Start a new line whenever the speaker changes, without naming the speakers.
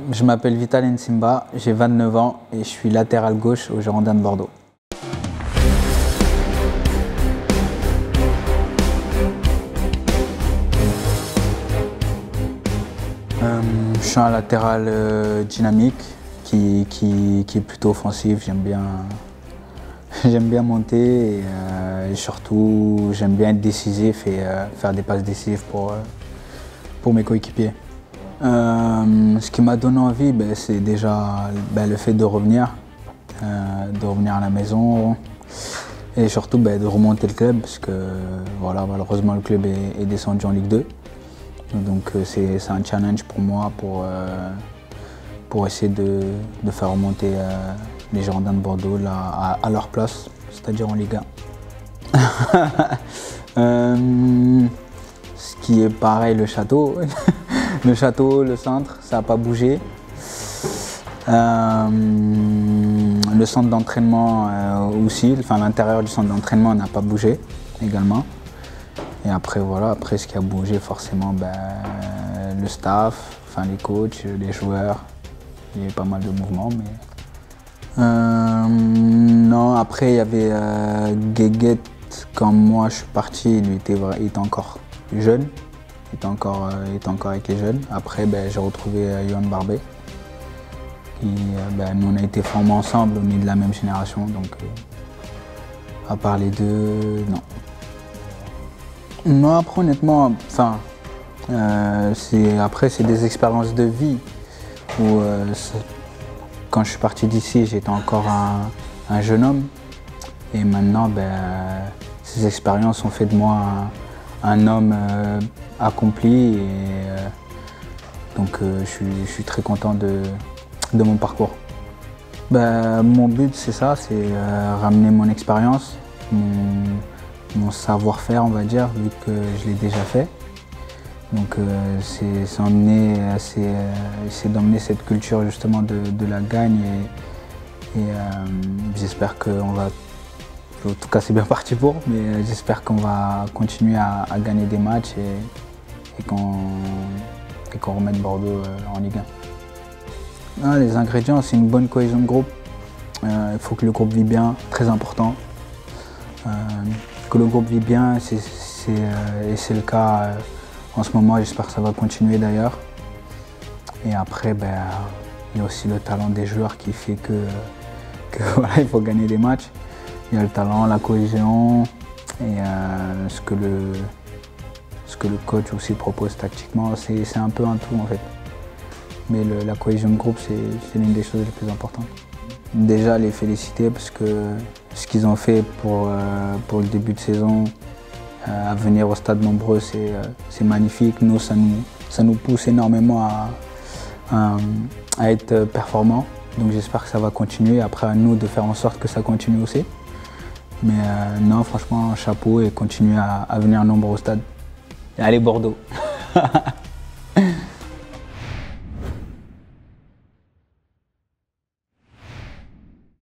Je m'appelle Vital Nsimba, j'ai 29 ans et je suis latéral gauche aux Girondins de Bordeaux. Je suis un latéral dynamique qui est plutôt offensif. J'aime bien monter et surtout j'aime bien être décisif et faire des passes décisives pour mes coéquipiers. Ce qui m'a donné envie, c'est déjà le fait de revenir à la maison et surtout de remonter le club parce que voilà, malheureusement le club est descendu en Ligue 2. Donc c'est un challenge pour moi pour essayer de faire remonter les Girondins de Bordeaux là, à leur place, c'est-à-dire en Ligue 1. Ce qui est pareil, le château. Le château, le centre, ça n'a pas bougé. Le centre d'entraînement aussi, enfin l'intérieur du centre d'entraînement n'a pas bougé également. Et après voilà, après ce qui a bougé forcément, le staff, enfin les coachs, les joueurs, il y avait pas mal de mouvements. Mais non, après il y avait Guéguet, quand moi je suis parti, il était encore jeune. Il était encore avec les jeunes. Après, j'ai retrouvé Yohan Barbet. Nous, on a été formés ensemble, on est de la même génération. Donc, à part les deux, non. Non, après, honnêtement, c'est des expériences de vie. Où, quand je suis parti d'ici, j'étais encore un jeune homme. Et maintenant, ces expériences ont fait de moi un homme accompli et donc je suis très content de mon parcours. Mon but c'est ça, c'est ramener mon expérience, mon savoir-faire on va dire, vu que je l'ai déjà fait. Donc c'est d'emmener cette culture justement de la gagne et j'espère qu'on va, en tout cas c'est bien parti pour, mais j'espère qu'on va continuer à gagner des matchs et qu'on remette Bordeaux en Ligue 1. Les ingrédients, c'est une bonne cohésion de groupe. Il faut que le groupe vive bien, très important. Que le groupe vive bien, et c'est le cas en ce moment, j'espère que ça va continuer d'ailleurs. Et après, il y a aussi le talent des joueurs qui fait que voilà, il faut gagner des matchs. Il y a le talent, la cohésion et ce que le coach aussi propose tactiquement, c'est un peu un tout en fait. Mais la cohésion de groupe, c'est l'une des choses les plus importantes. Déjà les féliciter parce que ce qu'ils ont fait pour le début de saison, à venir au stade nombreux, c'est magnifique. Nous, ça nous pousse énormément à être performants. Donc j'espère que ça va continuer. Après à nous de faire en sorte que ça continue aussi. Mais non, franchement, chapeau et continuer à venir nombreux au stade. Et allez Bordeaux.